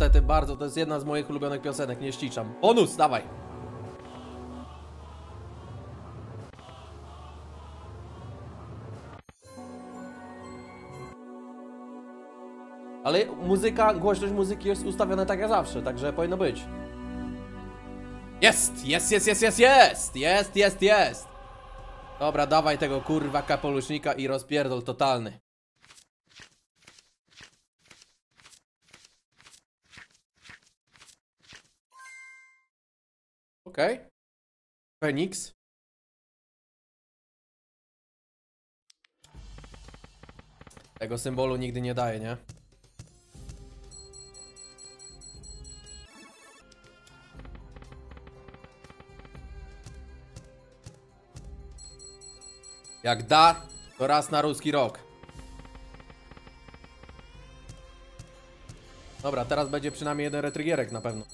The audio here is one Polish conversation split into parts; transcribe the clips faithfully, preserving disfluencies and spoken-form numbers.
niestety bardzo, to jest jedna z moich ulubionych piosenek, nie ściszam. Bonus, dawaj! Ale muzyka, głośność muzyki jest ustawiona tak jak zawsze, także powinno być. Jest! Jest, jest, jest, jest, jest! Jest, jest, jest! Dobra, dawaj tego kurwa kapelusznika i rozpierdol totalny. Okej. Okay. Phoenix. Tego symbolu nigdy nie daje, nie? Jak da, to raz na ruski rok. Dobra, teraz będzie przynajmniej jeden retrygierek na pewno.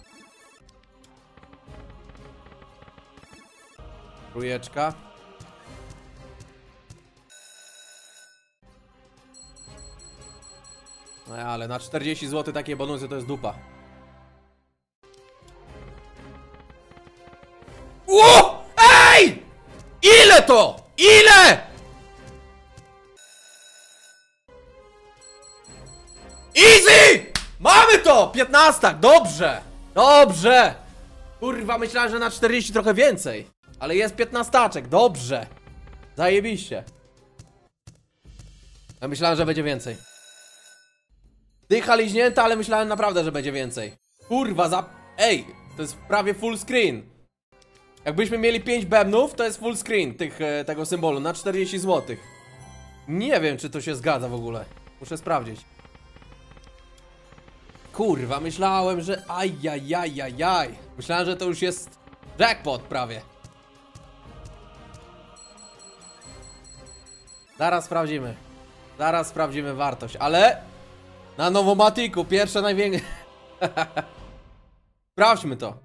Trójeczka. No ale na czterdzieści złotych takie bonusy to jest dupa. Ło! Ej! Ile to? Ile? Easy! Mamy to! piętnaście, dobrze! Dobrze! Kurwa, myślałem, że na czterdzieści trochę więcej. Ale jest piętnastaczek, dobrze! Zajebiście. Ja myślałem, że będzie więcej. Dycha liźnięta, ale myślałem naprawdę, że będzie więcej. Kurwa, za... Ej, to jest prawie full screen. Jakbyśmy mieli pięć bębnów, to jest full screen tych, tego symbolu na czterdzieści złotych. Nie wiem, czy to się zgadza w ogóle. Muszę sprawdzić. Kurwa, myślałem, że... Ajajajajaj. Myślałem, że to już jest jackpot prawie. Zaraz sprawdzimy. Zaraz sprawdzimy wartość, ale... Na Novomatiku, pierwsze największe... Sprawdźmy to.